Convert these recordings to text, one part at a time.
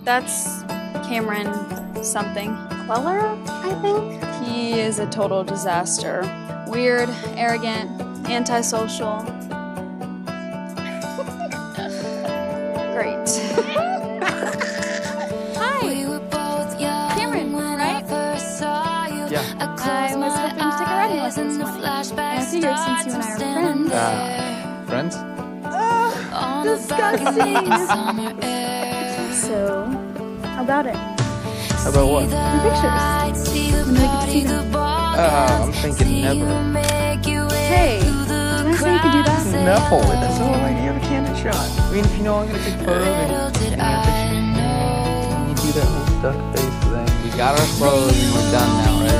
That's Cameron something. Queller, I think? He is a total disaster. Weird, arrogant, antisocial. Great. Hi! Cameron, right? Yeah. I was hoping to take a riding lesson this morning. And I figured since you and I are friends... Friends? Disgusting! So, how about it? How about what? Your pictures. When do we get to see them? I'm thinking never. Hey, did I say you could do that? No, that's the whole idea of a candid shot. I mean, if you know I'm gonna take a photo, then you do that whole duck face thing. We got our clothes and we're done now, right?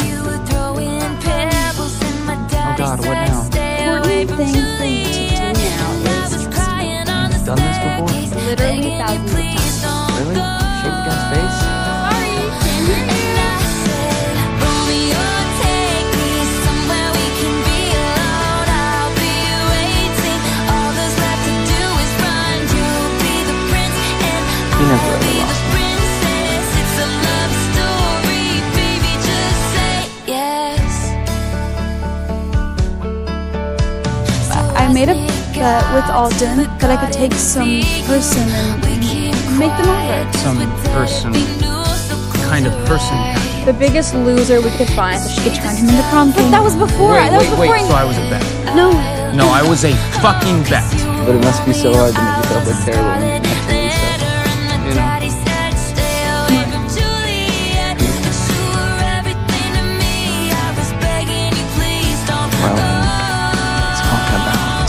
Oh God, what now? Important thing for you to do now is You've done this before? literally thousands of times. Really? Shake the guy's face? Sorry, can't hear you. He never really lost me. I made a bet with Alden that I could take some person and make them over. Some person. Kind of person. The biggest loser we could find so she could turn him into prom king. But that was before. Wait, so I was a bet. No. No, I was a fucking bet. But it must be so hard to make yourself look terrible when you actually stuff. You know? Well, let's talk about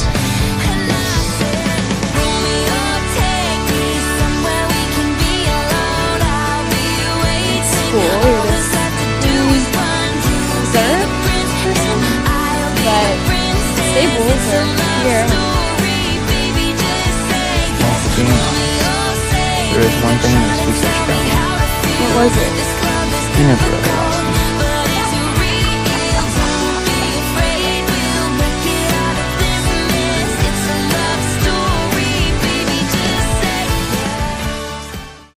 Cool. You're this reserved person. But Stables are here. well, being honest. There is one thing that speaks such about me. What was it? You never really lost.